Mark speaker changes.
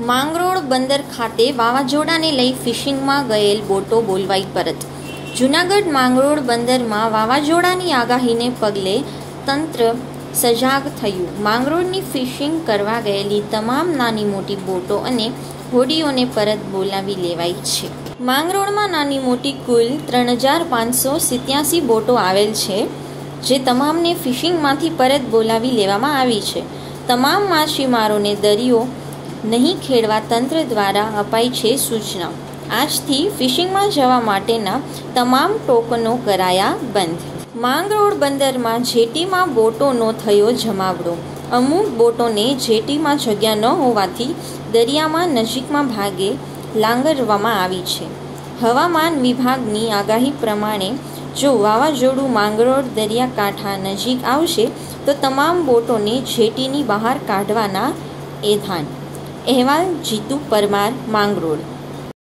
Speaker 1: માંગરોળ બંદર ખાતે વાવાઝોડાને લઈ ફિશિંગમાં ગયેલ બોટો બોલવાઈ પરત. જૂનાગઢ માંગરોળ બંદરમાં વાવાઝોડાની આગાહીને પગલે તંત્ર સજાગ થયું. માંગરોળની ફિશિંગ કરવા ગયેલી તમામ નાની મોટી બોટો અને હોડીઓને પરત બોલાવી લેવાઈ છે. માંગરોળમાં નાની મોટી કુલ 3587 બોટો આવેલ છે, જે તમામને ફિશિંગમાંથી પરત બોલાવી લેવામાં આવી છે. તમામ માછીમારોને દરિયો નહીં ખેડવા તંત્ર દ્વારા અપાઈ છે સૂચના. આજથી ફિશિંગમાં જવા માટેના તમામ ટોકનો કરાયા બંધ. માંગરોળ બંદરમાં જેટીમાં બોટોનો થયો જમાવડો. અમુક બોટોને જેટીમાં જગ્યા ન હોવાથી દરિયામાં નજીકમાં ભાગે લાંગરવામાં આવી છે. હવામાન વિભાગની આગાહી પ્રમાણે જો વાવાઝોડું માંગરોળ દરિયાકાંઠા નજીક આવશે તો તમામ બોટોને જેટીની બહાર કાઢવાના એધાન. અહેવાલ જીતુ પરમાર, માંગરોળ.